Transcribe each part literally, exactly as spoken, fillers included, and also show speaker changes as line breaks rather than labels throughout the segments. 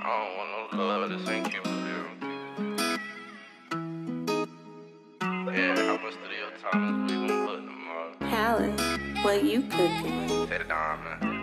don't want no love, this ain't Cupid zero. Yeah, how much studio time is we gon' put them up?
Palace, what you cooking?
ItzTaeDaDon, man.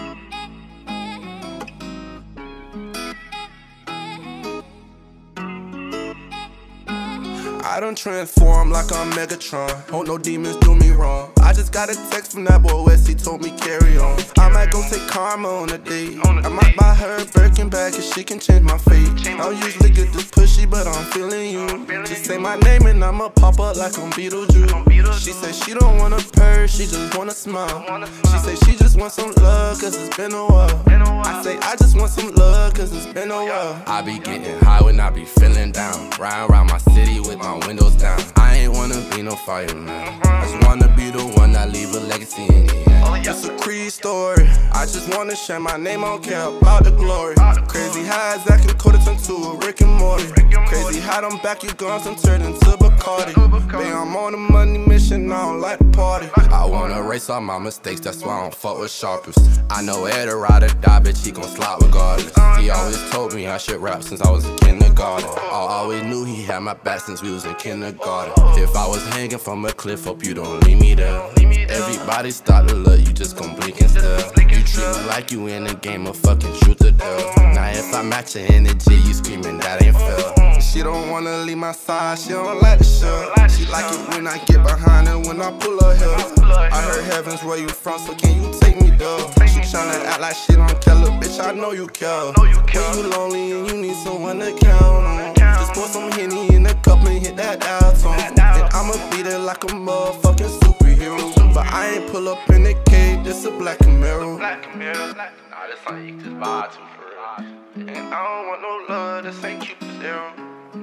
I done transform like I'm Megatron. Hope no demons do me wrong. I just got a text from that boy West, he told me carry on. I might go take Karma on a date. I might buy her a Birkin bag cause she can change my fate. I don't usually get this pushy, but I'm feeling you. Just say my name and I'ma pop up like I'm Beetlejuice. She said she don't want a purse, she just wanna smile. She say she just want some love cause it's been a while. I say I just want some love cause it's been a while.
I be getting high when I be feeling down. Riding around my city with my windows down. I ain't wanna be no fireman. I just wanna be the one that leave a legacy in the end.
It's a Creed story. I just wanna share my name, I don't care about the glory. Crazy how Zach and Cody turned to a Rick and Morty. Crazy how them back you guns and turned into Bacardi. Babe, I'm on a money mission, I don't like the party.
I wanna erase all my mistakes, that's why I don't fuck with sharpers. I know Ed or ride or die, bitch, he gon' slide regardless. He always told me I should rap since I was in kindergarten. I always knew he had my back since we was in kindergarten. If I was hanging from a cliff, hope you don't leave me there. Everybody start to love you, just gon' blink and stare. You treat me like you in a game of fucking truth or dare. Now if I match your energy, you screaming that ain't fair.
She don't wanna leave my side, she don't like the show. She like it when I get behind her, when I pull her hill. I heard heaven's where you from, so can you take me though? She tryna act like she don't care, little bitch, I know you care. When you lonely and you need someone to count on, just pour some Henny in a cup and hit that dial tone. And I'ma beat it like a motherfucking superhero. But I ain't pull up in the cave, this a black Camaro.
Nah, this song you can just vibe to for real.
And I don't want no love, this ain't Cupid zero.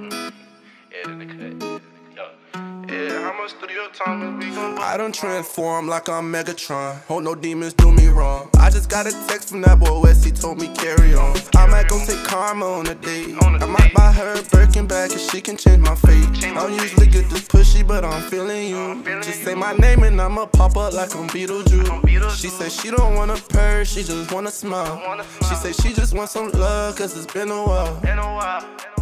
Yeah, in the cut. Yo.
Yeah, how much studio time is we gon' I done transform like I'm Megatron. Hope no demons do me wrong. I just got a text from that boy West, he told me carry on. I might go take Karma on a date. I might buy her a Birkin bag cause she can change my fate. I don't usually get this pushy, but I'm feeling you. Just say my name and I'ma pop up like I'm Beetlejuice. She say she don't want a purse, she just wanna smile. She say she just want some love cause it's been a while.